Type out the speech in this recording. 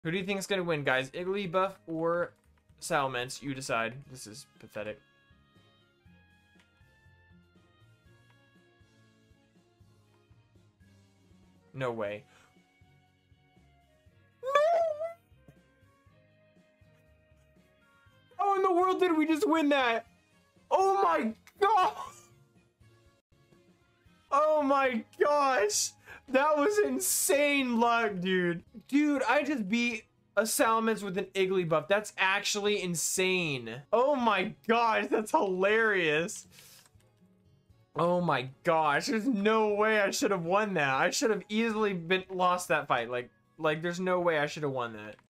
Who do you think is gonna win, guys? Igglybuff or Salamence? You decide. This is pathetic. No way. How in the world did we just win that? Oh my god! Oh my gosh! That was insane luck, dude. Dude, I just beat a Salamence with an Igglybuff. That's actually insane. Oh my gosh, that's hilarious. Oh my gosh, there's no way I should have won that. I should have easily lost that fight. Like there's no way I should have won that.